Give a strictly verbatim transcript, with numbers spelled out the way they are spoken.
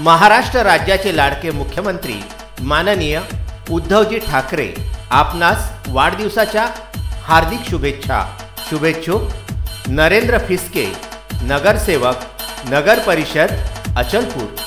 महाराष्ट्र राज्याचे लाडके मुख्यमंत्री माननीय उद्धवजी ठाकरे आपणास वाढदिवसाच्या हार्दिक शुभेच्छा। शुभेच्छुक नरेंद्र फिसके, नगरसेवक, नगर परिषद अचलपूर।